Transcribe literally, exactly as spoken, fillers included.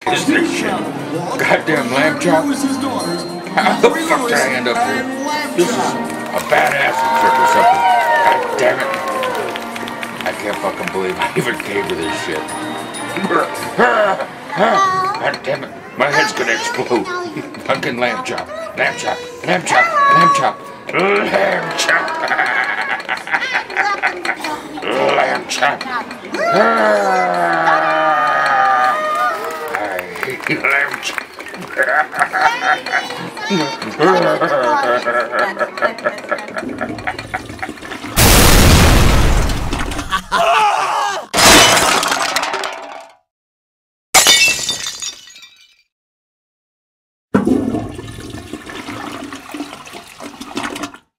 Is this shit? Goddamn Lambchop. How the fuck did I end up here? This is a badass trip or something. God damn it. I can't fucking believe I even came to this shit. God damn it. My head's gonna explode. Fucking Lambchop. Lambchop. Lambchop. Lambchop. Lambchop. Lambchop. I hate Lambchop.